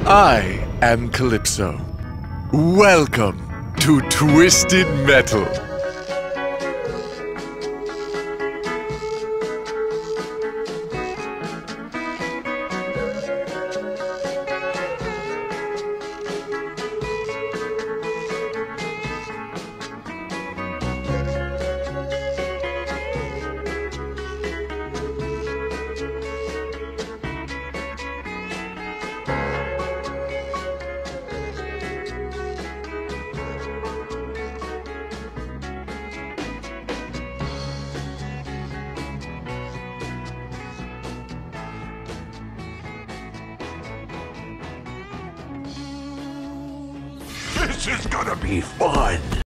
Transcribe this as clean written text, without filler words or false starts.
I am Calypso. Welcome to Twisted Metal. This is gonna be fun!